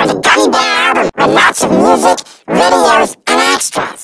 the Gummy Bear album with lots of music, videos, and extras.